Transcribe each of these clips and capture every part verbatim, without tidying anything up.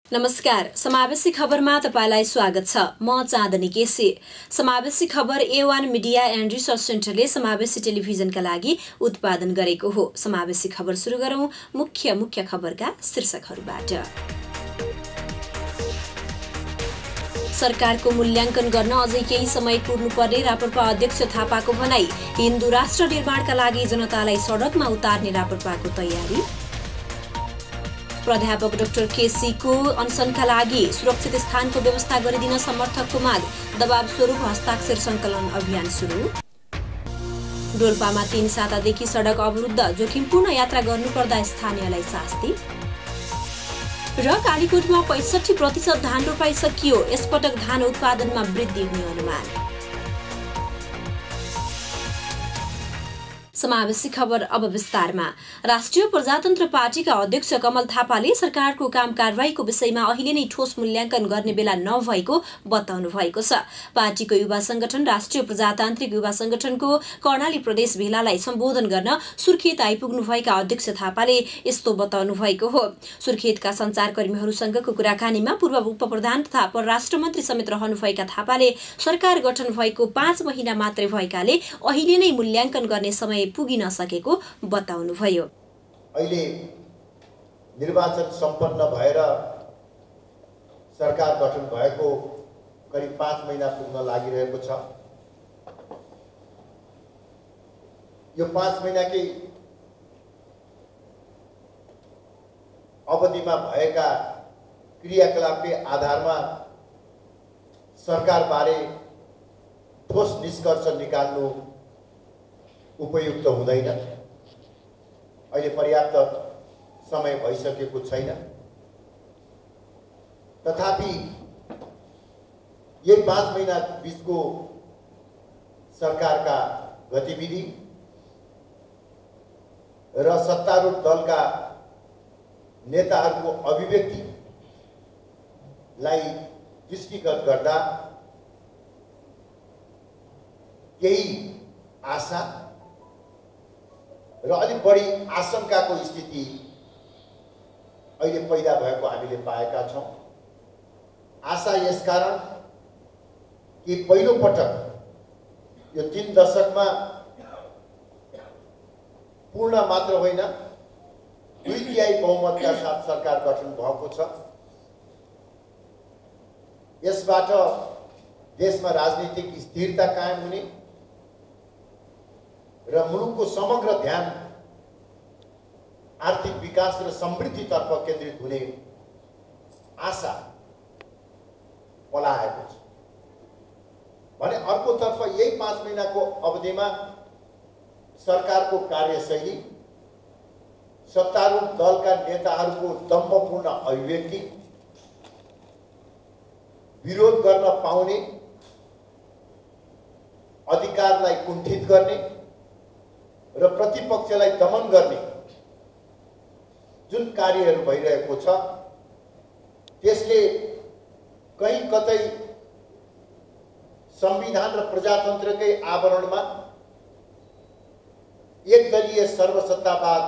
नमस्कार, समावेशी खबरमा तपाईलाई स्वागत छ। म चाँदनी केसी। समावेशी खबर ए वान मिडिया एन्ड रिसर्च सेन्टरले समावेशी टेलिभिजनका लागि उत्पादन गरेको हो। समावेशी खबर सुरु गरौं मुख्य मुख्य खबरका शीर्षकहरूबाट। सरकारको मूल्याङ्कन गर्न अझै केही समय कुर्नुपर्ने राप्रपा अध्यक्ष थापाको भनाई। हिन्दू राष्ट्र निर्माणका लागि जनतालाई सडकमा उतार्ने राप्रपाको तयारी। प्राध्यापक डाक्टर केसीको अनसनका लागि सुरक्षित स्थानको व्यवस्था गरिदिन समर्थकको माग। दबाव स्वरूप हस्ताक्षर संकलन अभियान सुरु। डोल्पामा तीन सातादेखि सडक अवरुद्ध, जोखिमपूर्ण यात्रा गर्नुपर्दा स्थानीयलाई शास्ति। र कालीकोटमा पैंसठी प्रतिशत धान रोपाइ सकियो। यसपटक धान उत्पादनमा वृद्धि हुने अनुमान। समावेशी खबर अब विस्तारमा। राष्ट्रिय प्रजातन्त्र पार्टीका अध्यक्ष कमल थापाले सरकारको काम कारबाहीको विषयमा अहिले नै ठोस मूल्याङ्कन गर्ने बेला नभएको बताउनु भएको छ। पार्टीको युवा संगठन राष्ट्रिय प्रजातान्त्रिक युवा संगठनको कर्णाली प्रदेश भेलालाई सम्बोधन गर्न सुर्खेत आइपुग्नुभएका अध्यक्ष थापाले यस्तो बताउनु भएको हो। सुर्खेतका सञ्चारकर्मीहरूसँगको कुराकानीमा पूर्व उपप्रधान तथा परराष्ट्र मन्त्री समेत रहनुभएका थापाले सरकार गठन भएको पाँच महिना मात्रै भएकाले अहिले नै मूल्याङ्कन गर्ने समय पुगिन सकेको बताउनुभयो। अहिले निर्वाचन सम्पन्न भएर सरकार गठन भएको करिब पाँच महिना पुग्न लागिरहेको छ। यो पाँच महिनाकै अवधिमा भएका क्रियाकलापकै आधारमा सरकारबारे ठोस निष्कर्ष निकाल्नु उपयुक्त हुँदैन। अहिले पर्याप्त समय भइसकेको छैन। तथापि यही पाँच महिना बीचको सरकारका गतिविधि र सत्तारूढ दलका नेताहरूको अभिव्यक्तिलाई दृष्टिगत गर्दा केही आशा र अलिक बढी आशंकाको स्थिति अहिले पैदा भएको हामीले पाएका छौँ। आशा यसकारण कि पहिलो पटक यो तीन दशकमा पूर्ण मात्र होइन, दुई तिहाई बहुमतका साथ सरकार गठन भएको छ। यसबाट देशमा राजनीतिक स्थिरता कायम हुने र मुलुकको समग्र ध्यान आर्थिक विकास र समृद्धितर्फ केन्द्रित हुने आशा पलाएको छ भने अर्कोतर्फ यही पाँच महिनाको अवधिमा सरकारको कार्यशैली, सत्तारूढ दलका नेताहरूको दम्भपूर्ण अभिव्यक्ति, विरोध गर्न पाउने, अधिकारलाई कुण्ठित गर्ने र प्रतिपक्षलाई दमन गर्ने जुन कार्यहरू भइरहेको छ, त्यसले कहीँ कतै संविधान र प्रजातन्त्रकै आवरणमा एकदलीय सर्वसत्तावाद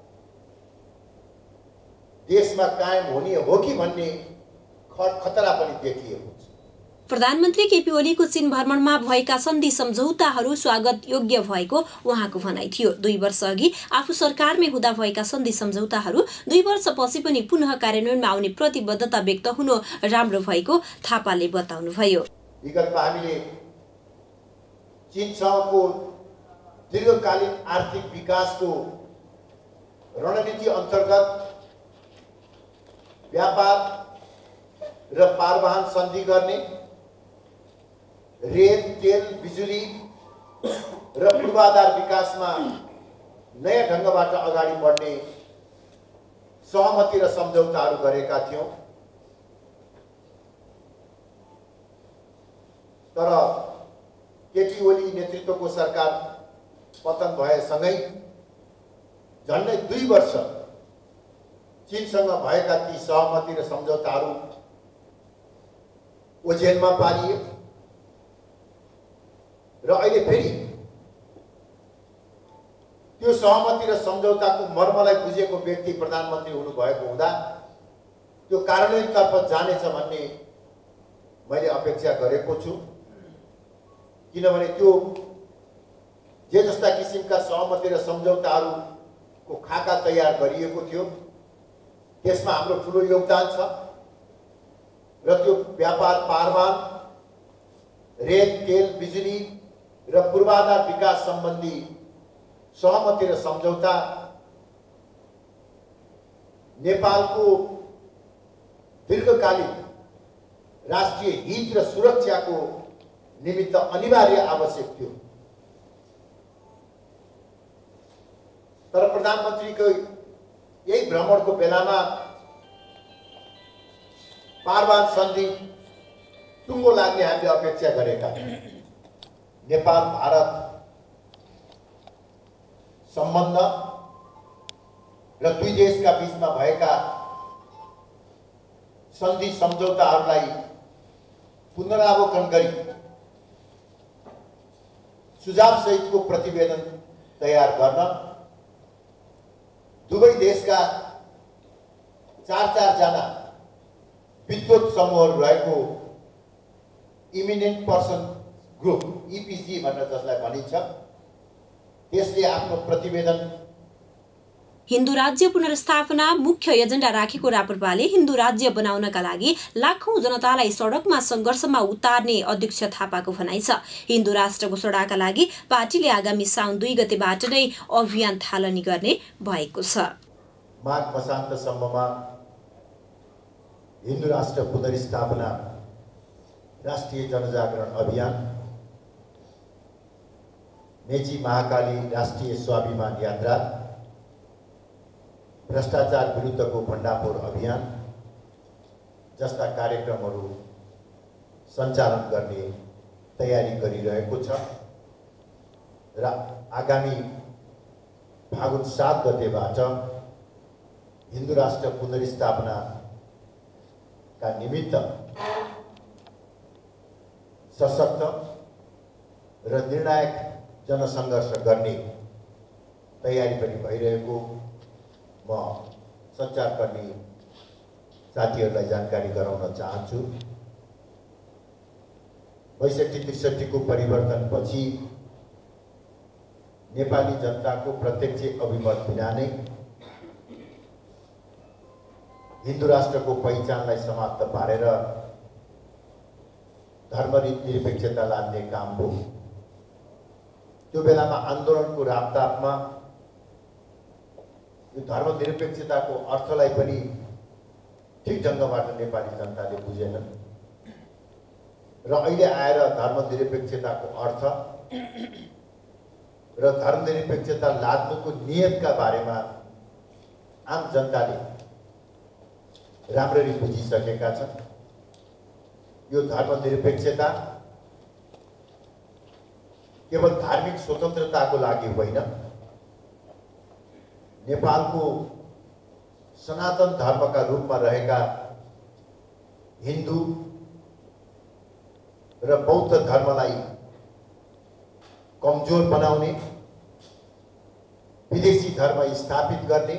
देशमा कायम हुने हो कि भन्ने खतरा पनि देखिएको छ। प्रधानमन्त्री केपी ओलीको चीन भ्रमणमा भएका सन्धि सम्झौताहरू स्वागत योग्य भएको उहाँको भनाइ थियो। दुई वर्ष अघि आफू सरकारमै हुँदा भएका सन्धि सम्झौताहरू दुई वर्षपछि पनि पुनः कार्यान्वयनमा आउने प्रतिबद्धता व्यक्त हुनु राम्रो भएको थापाले बताउनुभयो। विगतमा हामीले चीनसँगको दीर्घकालीन आर्थिक विकासको रणनीति अन्तर्गत व्यापार र पारवाहन सन्धि गर्ने, रेल, तेल, बिजुली र पूर्वाधार विकासमा नयाँ ढङ्गबाट अगाडि बढ्ने सहमति र सम्झौताहरू गरेका थियौँ। तर केपी ओली नेतृत्वको सरकार पतन भएसँगै झन्डै दुई वर्ष चीनसँग भएका ती सहमति र सम्झौताहरू ओझेलमा पारिए र अहिले फेरि त्यो सहमति र सम्झौताको मर्मलाई बुझेको व्यक्ति प्रधानमन्त्री हुनुभएको हुँदा त्यो कार्यान्वयनतर्फ जानेछ भन्ने मैले अपेक्षा गरेको छु। किनभने त्यो जे जस्ता किसिमका सहमति र सम्झौताहरूको खाका तयार गरिएको थियो त्यसमा हाम्रो ठुलो योगदान छ र त्यो व्यापार पारवान, रेल, तेल, बिजुली र पूर्वाधार विकास सम्बन्धी सहमति र सम्झौता नेपालको दीर्घकालीन राष्ट्रिय हित र सुरक्षाको निमित्त अनिवार्य आवश्यक थियो। तर प्रधानमन्त्रीको यही भ्रमणको बेलामा पारवान सन्धि टुङ्गो लाग्ने हामीले अपेक्षा गरेका थियौँ। नेपाल भारत सम्बन्ध र दुई देशका बीचमा भएका सन्धि सम्झौताहरूलाई पुनरावलोकन गरी सुझाव सहितको प्रतिवेदन तयार गर्न दुवै देशका चार चार जना विद्वत समूहहरू रहेको इमिनेन्ट पर्सन ग्रुप इपिजी भनेर जसलाई भनिन्छ त्यसले आफ्नो प्रतिवेदन हिन्दू राज्य पुनर्स्थापना मुख्य एजेन्डा राखेको राप्रपाले हिन्दू राज्य बनाउनका लागि लाखौं जनतालाई सडकमा संघर्षमा उतार्ने अध्यक्ष थापाको भनाइ छ। हिन्दू राष्ट्र घोषणाका लागि पार्टीले आगामी साउन दुई गतेबाट नै अभियान थालनी गर्ने भएको छ। माघ मसान्तसम्ममा हिन्दू राष्ट्र पुनर्स्थापना राष्ट्रिय जनजागरण अभियान, मेची महाकाली राष्ट्रिय स्वाभिमान यात्रा, भ्रष्टाचार विरुद्धको भण्डाफोर अभियान जस्ता कार्यक्रमहरू सञ्चालन गर्ने तयारी गरिरहेको छ र आगामी फागुन सात गतेबाट हिन्दू राष्ट्र पुनर्स्थापनाका निमित्त सशक्त र निर्णायक जनसङ्घर्ष गर्ने तयारी पनि भइरहेको म सञ्चारकर्मी साथीहरूलाई जानकारी गराउन चाहन्छु। बैसठी त्रिसठीको परिवर्तनपछि नेपाली जनताको प्रत्यक्ष अभिमत बिना नै हिन्दू राष्ट्रको पहिचानलाई समाप्त पारेर धर्मनिरपेक्षता लाद्ने काम हो। त्यो बेलामा आन्दोलनको रापतापमा यो धर्मनिरपेक्षताको अर्थलाई पनि ठिक ढङ्गबाट नेपाली जनताले बुझेनन् र अहिले आएर धर्मनिरपेक्षताको अर्थ र धर्मनिरपेक्षता लाद्नुको नियतका बारेमा आम जनताले राम्ररी बुझिसकेका छन्। यो धर्मनिरपेक्षता केवल धार्मिक स्वतन्त्रताको लागि होइन, नेपालको सनातन धर्मका रूपमा रहेका हिन्दू र बौद्ध धर्मलाई कमजोर बनाउने, विदेशी धर्म स्थापित गर्ने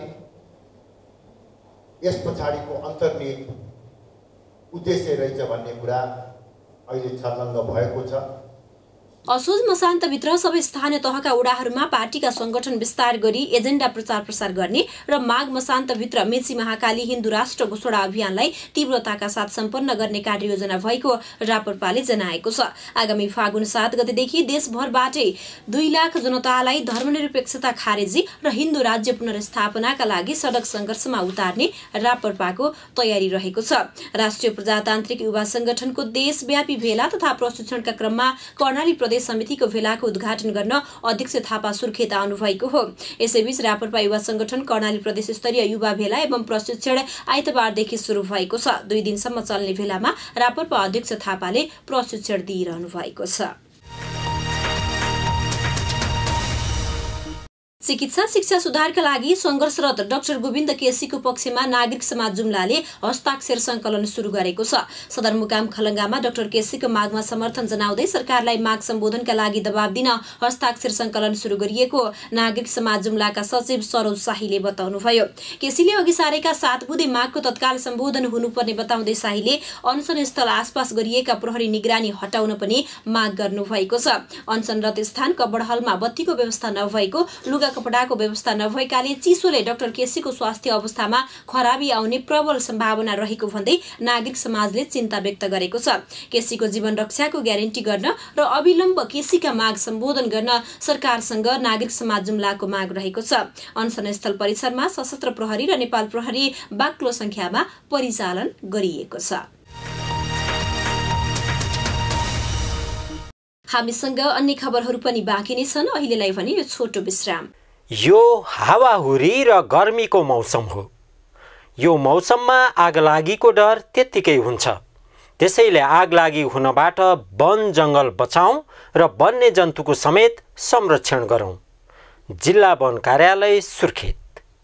यस पछाडिको अन्तर्निहित उद्देश्य रहेछ भन्ने कुरा अहिले छर्लङ्ग भएको छ। असोज मसान्तभित्र सबै स्थानीय तहका वडाहरूमा पार्टीका संगठन विस्तार गरी एजेन्डा प्रचार प्रसार गर्ने र माघ मसान्तभित्र मेची महाकाली हिन्दू राष्ट्र घोषणा अभियानलाई तीव्रताका साथ सम्पन्न गर्ने कार्ययोजना भएको राप्रपाले जनाएको छ। आगामी फागुन सात गतेदेखि देशभरबाटै दुई लाख जनतालाई धर्मनिरपेक्षता खारेजी र हिन्दू राज्य पुनर्स्थापनाका लागि सडक संघर्षमा उतार्ने राप्रपाको तयारी रहेको छ। राष्ट्रिय प्रजातान्त्रिक युवा संगठनको देशव्यापी भेला तथा प्रशिक्षणका क्रममा कर्णाली प्रदेश समितिको भेलाको उद्घाटन गर्न अध्यक्ष थापा सुर्खेता आउनुभएको हो। यसैबीच राप्रपा युवा संगठन कर्णाली प्रदेश स्तरीय युवा भेला एवं प्रशिक्षण आइतबारदेखि सुरु भएको छ। दुई दिनसम्म चल्ने भेलामा राप्रपा अध्यक्ष थापाले प्रशिक्षण दिइरहनु भएको छ। चिकित्सा शिक्षा सुधारका लागि संघर्षरत डाक्टर गोविन्द केसीको पक्षमा नागरिक समाज जुम्लाले हस्ताक्षर संकलन शुरू गरेको छ। सदरमुकाम खलङ्गामा डाक्टर केसीको मागमा समर्थन जनाउँदै सरकारलाई माग सम्बोधनका लागि दबाब दिन हस्ताक्षर संकलन शुरू गरिएको नागरिक समाज जुम्लाका सचिव सरोज शाहीले बताउनुभयो। केसीले अघि सारेका सात बुँदे मागको तत्काल सम्बोधन हुनुपर्ने बताउँदै शाहीले अनसन स्थल आसपास गरिएका प्रहरी निगरानी हटाउन पनि माग गर्नुभएको छ। अनसनरत स्थान कपडहलमा बत्तीको व्यवस्था नभएको, लुगा कपडाको व्यवस्था नभएकाले चिसोले डाक्टर केसीको स्वास्थ्य अवस्थामा खराबी आउने प्रबल सम्भावना रहेको भन्दै नागरिक समाजले चिन्ता व्यक्त गरेको छ। केसीको जीवन रक्षाको ग्यारेन्टी गर्न र अविलम्ब केसीका माग सम्बोधन गर्न सरकारसँग नागरिक समाज जुम्लाको माग रहेको छ। अनसन स्थल परिसरमा सशस्त्र प्रहरी र नेपाल प्रहरी बाक्लो संख्यामा परिचालन गरिएको छ। हामीसँग अन्य खबरहरू पनि बाँकी नै छन्। अहिलेलाई भने यो छोटो विश्राम। यो हावाहुरी र गर्मीको मौसम हो। यो मौसममा आगलागीको डर त्यत्तिकै हुन्छ। त्यसैले आगलागी हुनबाट वन जङ्गल बचाउँ र वन्यजन्तुको समेत संरक्षण गरौँ। जिल्ला वन कार्यालय सुर्खेत।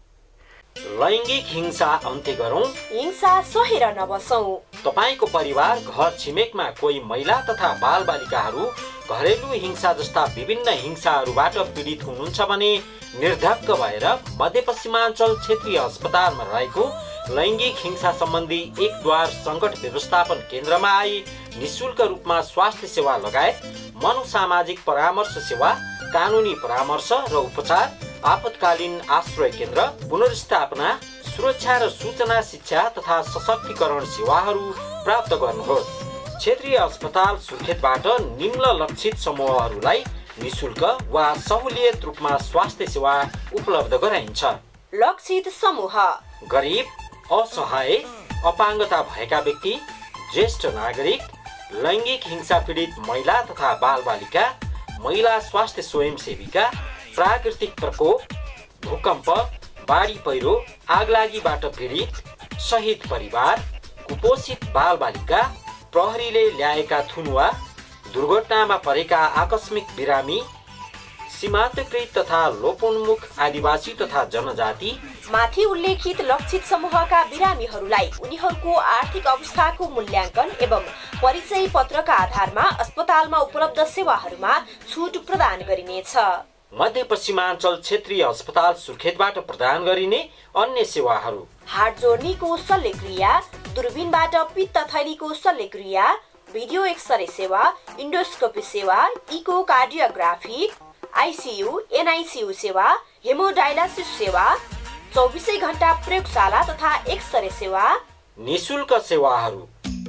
लैङ्गिक हिंसा अन्त्य गरौँ, हिंसा सहेर नबसौँ। तपाईको परिवार, घर छिमेकमा कोही महिला तथा बालबालिकाहरू घरेलु हिंसा जस्ता विभिन्न हिंसाहरूबाट पीडित हुनुहुन्छ भने निर्धक्क भएर मध्यपश्चिमाञ्चल क्षेत्रीय अस्पतालमा रहेको लैङ्गिक हिंसा सम्बन्धी एक द्वार सङ्कट व्यवस्थापन केन्द्रमा आई निशुल्क रूपमा स्वास्थ्य सेवा लगायत मनोसामाजिक परामर्श सेवा, कानुनी परामर्श र उपचार, आपतकालीन आश्रय केन्द्र, पुनर्स्थापना, सुरक्षा र सूचना शिक्षा तथा सशक्तिकरण सेवाहरू प्राप्त गर्नुहोस्। क्षेत्रीय अस्पताल सुर्खेतबाट निम्न लक्षित समूहहरूलाई निशुल्क वा सहुलियत रूपमा स्वास्थ्य सेवा उपलब्ध गराइन्छ। लक्षित समूह: गरिब, असहाय, अपाङ्गता भएका व्यक्ति, ज्येष्ठ नागरिक, लैङ्गिक हिंसा पीडित महिला तथा बालबालिका, महिला स्वास्थ्य स्वयंसेविका, प्राकृतिक प्रकोप, भूकम्प, बाढी पहिरो, आगलागीबाट पीडित, शहीद परिवार, कुपोषित बालबालिका, प्रहरीले ल्याएका थुनुवा, दुर्घटनामा परेका आकस्मिक बिरामी, सीमान्तकृत तथा लोपोन्मुख आदिवासी तथा जनजाति। माथि उल्लेखित लक्षित समूहका बिरामीहरूलाई उनीहरूको आर्थिक अवस्थाको मूल्याङ्कन एवं परिचय पत्रका आधारमा अस्पतालमा उपलब्ध सेवाहरूमा छुट प्रदान गरिनेछ। मध्यपश्चिमाञ्चल क्षेत्रीय अस्पताल सुर्खेतबाट प्रदान गरिने अन्य सेवाहरू: हाड जोड्नीको शल्यक्रिया, दूरबीनबाट पित्त थैलीको शल्यक्रिया, भिडियो एक्सरे सेवा, इन्डोस्कोपी सेवा, इकोकार्डियोग्राफी, आइसियू, एनआइसियू सेवा, हेमोडायलासिस सेवा, चौबिसै घण्टा प्रयोगशाला तथा एक्सरे सेवा। निशुल्क सेवाहरू: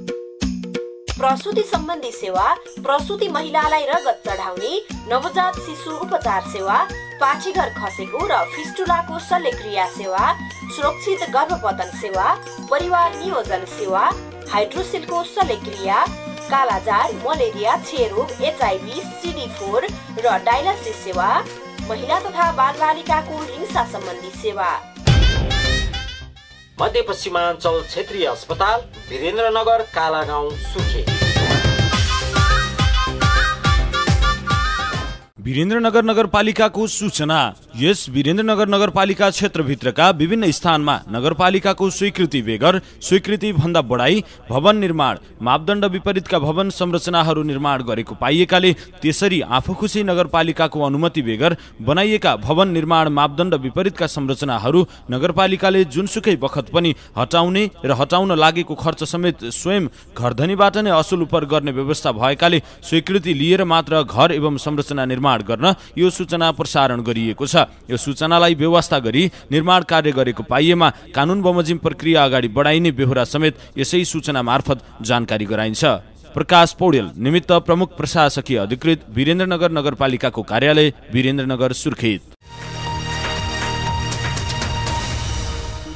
प्रसुति सम्बन्धी सेवा, प्रसुति महिलालाई रगत चढाउने, नवजात शिशु उपचार सेवा, पाठीघर खसेको र फिस्टुलाको शल्यक्रिया सेवा, सुरक्षित गर्भपतन सेवा, परिवार नियोजन सेवा, हाइड्रोसिलको शल्यक्रिया, कालाजार, मलेरिया, क्षयरोग, एचआइभी, सिडी फोर र डायलासिस सेवा, महिला तथा बालबालिकाको हिंसा सम्बन्धी सेवा। मध्यपश्चिमाञ्चल क्षेत्रीय अस्पताल, वीरेन्द्रनगर, कालागाउँ, सुर्खेत। वीरेन्द्रनगर नगरपालिकाको सूचना। यस वीरेन्द्रनगर नगरपालिका क्षेत्रभित्रका विभिन्न स्थानमा नगरपालिकाको स्वीकृति बेगर स्वीकृति भन्दा बढाई भवन निर्माण, मापदण्ड विपरीतका भवन संरचनाहरू निर्माण गरेको पाइएकाले त्यसरी आफूखुसी नगरपालिकाको अनुमति बेगर बनाइएका भवन निर्माण मापदण्ड विपरीतका संरचनाहरू नगरपालिकाले जुनसुकै बखत पनि हटाउने र हटाउन लागेको खर्च समेत स्वयं घरधनीबाट नै असुल उपर गर्ने व्यवस्था भएकाले स्वीकृति लिएर मात्र घर एवं संरचना निर्माण गर्न यो सूचना प्रसारण गरिएको छ। यो सूचनालाई व्यवस्था गरी निर्माण कार्य गरेको पाइएमा कानुन बमोजिम प्रक्रिया अगाडि बढाइने बेहोरा समेत यसै सूचना मार्फत जानकारी गराइन्छ। प्रकाश पौडेल, निमित्त प्रमुख प्रशासकीय अधिकृत, वीरेन्द्रनगर नगरपालिकाको कार्यालय, वीरेन्द्रनगर, सुर्खेत।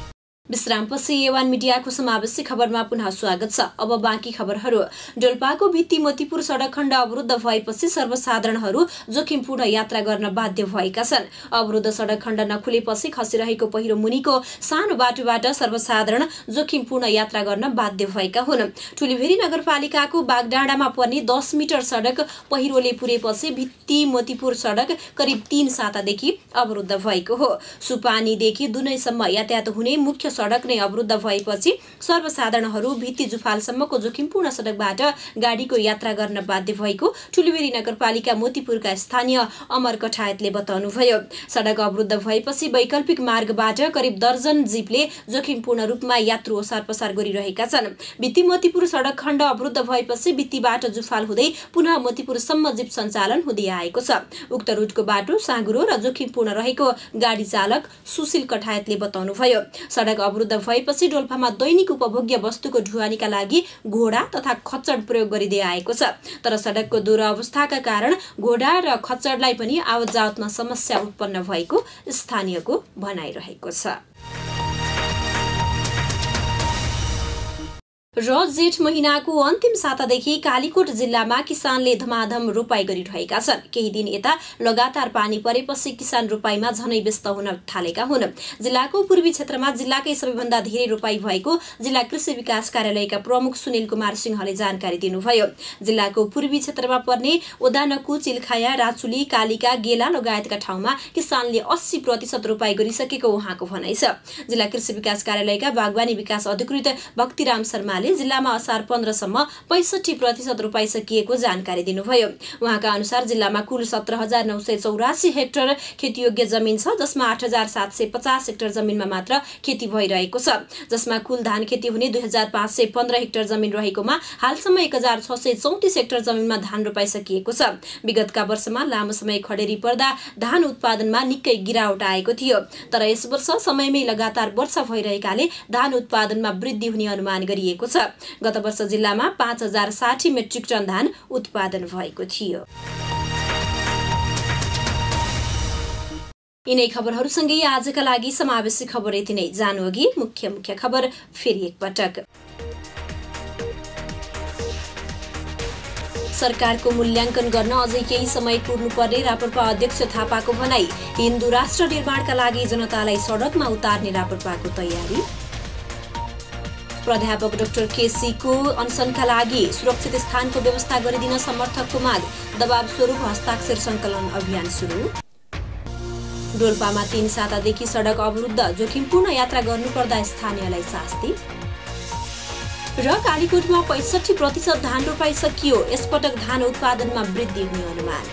विश्रामपछि एवान मिडियाको समावेशी खबरमा पुनः स्वागत छ। अब बाँकी खबरहरू। डोल्पाको भित्ती मोतीपुर सडक खण्ड अवरुद्ध भएपछि सर्वसाधारणहरू जोखिमपूर्ण यात्रा गर्न बाध्य भएका छन्। अवरुद्ध सडक खण्ड नखुलेपछि खसिरहेको पहिरो मुनिको सानो बाटोबाट सर्वसाधारण जोखिमपूर्ण यात्रा गर्न बाध्य भएका हुन्। ठुलीभेरी नगरपालिकाको बागडाँडामा पर्ने दस मिटर सडक पहिरोले पुरेपछि भित्ती मोतीपुर सडक करिब तीन सातादेखि अवरुद्ध भएको हो। सुपानीदेखि दुनैसम्म यातायात हुने मुख्य सडक नै अवरुद्ध भएपछि सर्वसाधारणहरू भित्ती जुफालसम्मको जोखिमपूर्ण सडकबाट गाडीको यात्रा गर्न बाध्य भएको ठुलीभेरी नगरपालिका मोतीपुरका स्थानीय अमर कठायतले बताउनुभयो। सडक अवरुद्ध भएपछि वैकल्पिक मार्गबाट करिब दर्जन जीपले जोखिमपूर्ण रूपमा यात्रु ओसार पसार गरिरहेका छन्। भित्ती मोतीपुर सडक खण्ड अवरुद्ध भएपछि भित्तीबाट जुफाल हुँदै पुनः मोतीपुरसम्म जीप सञ्चालन हुँदै आएको छ। उक्त रूटको बाटो साँघुरो र जोखिमपूर्ण रहेको गाडी चालक सुशील कठायतले बताउनुभयो। सडक अवरुद्ध भएपछि डोल्पामा दैनिक उपभोग्य वस्तुको ढुवानीका लागि घोडा तथा खच्चड प्रयोग गरिँदै आएको छ। तर सडकको दुरवस्थाका कारण घोडा र खच्चडलाई पनि आवत जावतमा समस्या उत्पन्न भएको स्थानीयको भनाइरहेको छ। र जेठ महिनाको अन्तिम सातादेखि कालीकोट जिल्लामा किसानले धमाधम रोपाई गरिरहेका छन्। केही दिन यता लगातार पानी परेपछि किसान रोपाईमा झनै व्यस्त हुन थालेका हुन्। जिल्लाको पूर्वी क्षेत्रमा जिल्लाकै सबैभन्दा धेरै रोपाई भएको जिल्ला कृषि विकास कार्यालयका प्रमुख सुनिल कुमार सिंहले जानकारी दिनुभयो। जिल्लाको पूर्वी क्षेत्रमा पर्ने ओदानकु, चिल्खाया, राचुली, कालिका, गेला लगायतका ठाउँमा किसानले अस्सी प्रतिशत रोपाई गरिसकेको उहाँको भनाइ छ। जिल्ला कृषि विकास कार्यालयका बागवानी विकास अधिकृत भक्तिराम शर्माले जिल्लामा असार पन्ध्रसम्म पैंसठी प्रतिशत रोपाई सकिएको जानकारी दिनुभयो। उहाँका अनुसार जिल्लामा कुल सत्र हजार नौ सय चौरासी हेक्टर खेतीयोग्य जमिन छ, जसमा आठ हजार सात सय पचास हेक्टर जमिनमा मात्र खेती भइरहेको छ, जसमा कुल धान खेती हुने दुई हजार पाँच सय पन्ध्र हेक्टर जमिन रहेकोमा हालसम्म एक हजार छ सय चौतिस हेक्टर जमिनमा धान रोपाई सकिएको छ। विगतका वर्षमा लामो समय खडेरी पर्दा धान उत्पादनमा निकै गिरावट आएको थियो, तर यस वर्ष समयमै लगातार वर्षा भइरहेकाले धान उत्पादनमा वृद्धि हुने अनुमान गरिएको छ। गत वर्ष जिल्लामा पाँच हजार साठी मेट्रिक टन धान उत्पादन भएको थियो। यिनै खबरहरूसँगै आजका लागि समावेशी खबर यति नै। जानु अघि मुख्य मुख्य खबर फेरि एकपटक। सरकारको मूल्याङ्कन गर्न अझै केही समय कुर्नुपर्ने राप्रपा अध्यक्ष थापाको भनाई। हिन्दू राष्ट्र निर्माणका लागि जनतालाई सडकमा उतार्ने राप्रपाको तयारी। प्राध्यापक डाक्टर केसीको अनसनका लागि सुरक्षित स्थानको व्यवस्था गरिदिन समर्थकको माग। दबाव स्वरूप हस्ताक्षर संकलन अभियान सुरु। डोल्पामा तीन सातादेखि सडक अवरुद्ध, जोखिमपूर्ण यात्रा गर्नुपर्दा स्थानीयलाई शास्ति। र कालीकोटमा पैंसठी प्रतिशत धान रोपाई सकियो, यसपटक धान उत्पादनमा वृद्धि हुने अनुमान।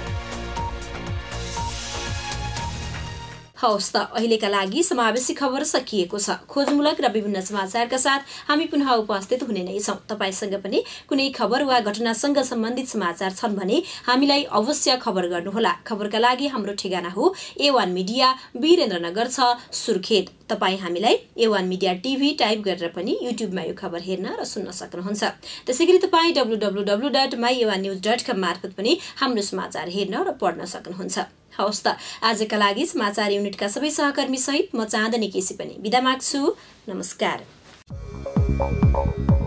हवस् त अहिलेका लागि समावेशी खबर सकिएको छ। खोजमूलक र विभिन्न समाचारका साथ हामी पुनः उपस्थित हुने नै छौं। तपाईसँग पनि कुनै खबर वा घटनासँग सम्बन्धित समाचार छन् भने हामीलाई अवश्य खबर गर्नुहोला। खबरका लागि हाम्रो ठेगाना हो एवान मिडिया, वीरेन्द्रनगर छ, सुर्खेत। तपाई हामीलाई एवान मिडिया टिभी टाइप गरेर पनि युट्युबमा यो खबर हेर्न र सुन्न सक्नुहुन्छ। त्यसैगरी तपाई W W W dot my avan news dot com मार्फत पनि हाम्रो समाचार हेर्न र पढ्न सक्नुहुन्छ। हवस् त आजका लागि समाचार युनिटका सबै सहकर्मी सहित म चाँदनी केसी पनि बिदा माग्छु। नमस्कार।